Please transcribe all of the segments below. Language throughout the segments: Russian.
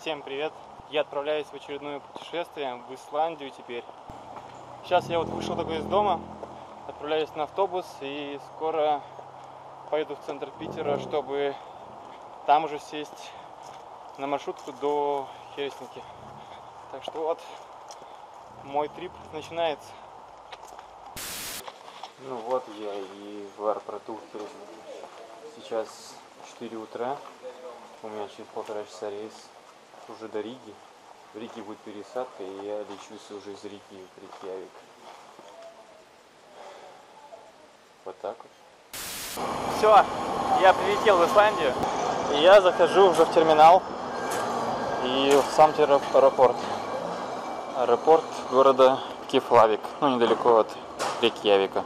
Всем привет! Я отправляюсь в очередное путешествие в Исландию теперь. Сейчас я вот вышел только из дома, отправляюсь на автобус и скоро поеду в центр Питера, чтобы там уже сесть на маршрутку до Хельсинки. Так что вот, мой трип начинается. Ну вот я и в аэропорту Хельсинки. Сейчас 4 утра, у меня через 1,5 часа рейс уже до Риги. В Риге будет пересадка, и я лечусь уже из Риги в Рейкьявик. Вот так вот. Все, я прилетел в Исландию, и я захожу уже в терминал и в сам аэропорт. Аэропорт города Кефлавик, ну недалеко от Рейкьявика.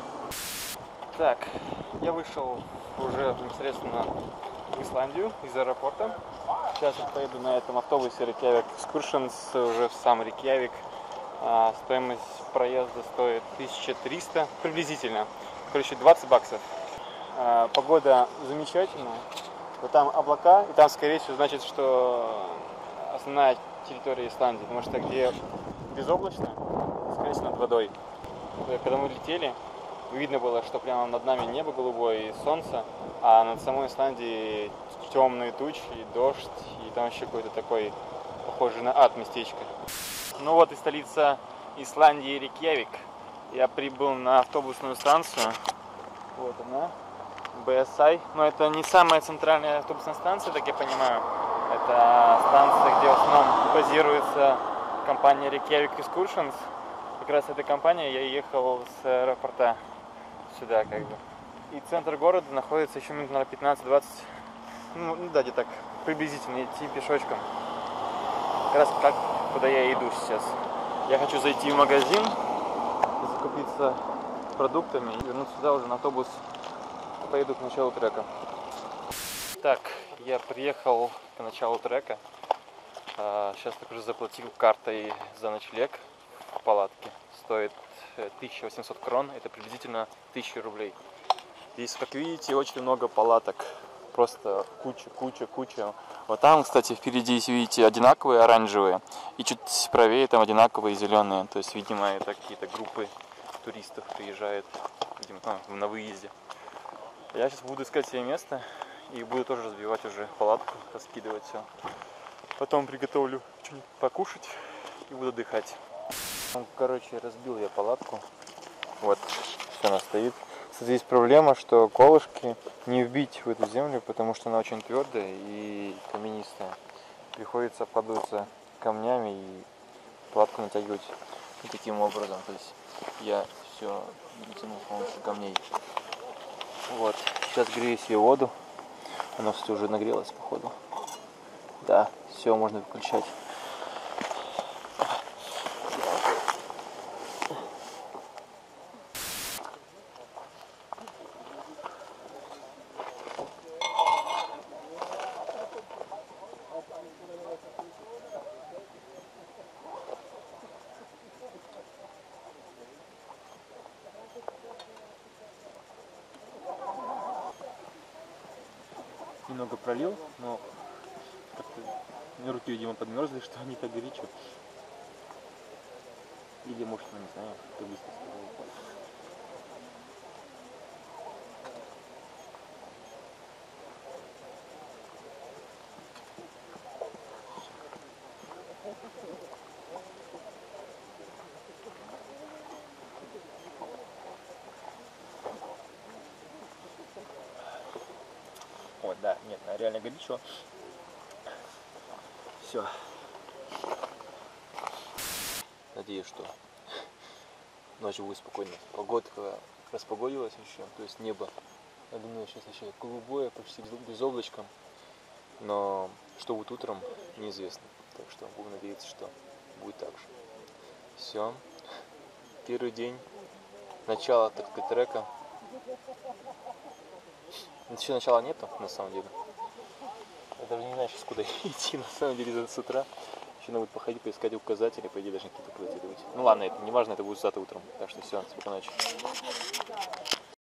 Так, я вышел уже непосредственно в Исландию из аэропорта. Сейчас я поеду на этом автобусе Reykjavik Excursions уже в сам Рейкьявик. Стоимость проезда стоит 1300 приблизительно. Короче, 20 баксов. Погода замечательная. Вот там облака, и там, скорее всего, значит, что основная территория Исландии. Потому что где безоблачно, скорее всего, над водой. Когда мы летели, видно было, что прямо над нами небо голубое и солнце, а над самой Исландией темные тучи, и дождь, и там еще какой-то такой, похожий на ад местечко. Ну вот и столица Исландии, Рейкьявик. Я прибыл на автобусную станцию. Вот она, BSI. Но это не самая центральная автобусная станция, так я понимаю. Это станция, где в основном базируется компания Reykjavik Excursions. Как раз этой компанией я ехал с аэропорта сюда, как бы. И центр города находится еще минут на 15-20. Ну да, где-то так приблизительно идти пешочком. Как раз как куда я иду сейчас. Я хочу зайти в магазин, закупиться продуктами и вернуться сюда уже на автобус. Поеду к началу трека. Так, я приехал к началу трека. Сейчас так уже заплатил картой за ночлег в палатке. Стоит 1800 крон, это приблизительно 1000 рублей. Здесь, как видите, очень много палаток. Просто куча. Вот там, кстати, впереди, видите, одинаковые оранжевые. И чуть правее там одинаковые зеленые. То есть, видимо, это какие-то группы туристов приезжают, видимо, на выезде. Я сейчас буду искать себе место и буду тоже разбивать уже палатку, раскидывать все. Потом приготовлю что-нибудь покушать и буду отдыхать. Ну, короче, разбил я палатку. Вот, что она стоит. Здесь проблема, что колышки не вбить в эту землю, потому что она очень твердая и каменистая. Приходится обкладываться камнями и палатку натягивать таким образом. То есть я все натянул с помощью камней. Вот, сейчас грею себе воду. Она, кстати, уже нагрелась, походу. Да, все, можно выключать. Немного пролил, но как-то мне руки, видимо, подмерзли, что они так горячо. Или, может, не знаю, как быстро стало. Ой, да, нет, реально горячо. Все. Надеюсь, что ночью будет спокойно. Погодка распогодилась еще, то есть небо, я думаю, сейчас еще голубое, почти без облачка. Но что будет утром, неизвестно. Так что будем надеяться, что будет так же. Все. Первый день. Начало, так сказать, трека. Еще начала нету, на самом деле. Я даже не знаю сейчас, куда идти, на самом деле, с утра. Еще надо будет походить, поискать указатели, по идее, даже какие-то указатели выйти. Ну ладно, это не важно, это будет завтра утром. Так что все, спокойной ночи.